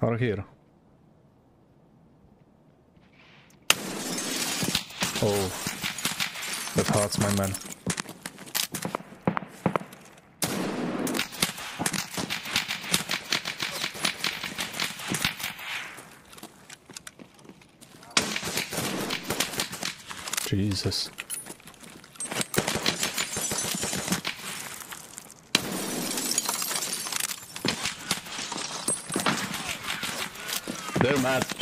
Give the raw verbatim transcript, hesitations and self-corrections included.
Out here. Oh, that hurts, my man. Jesus. They're mad.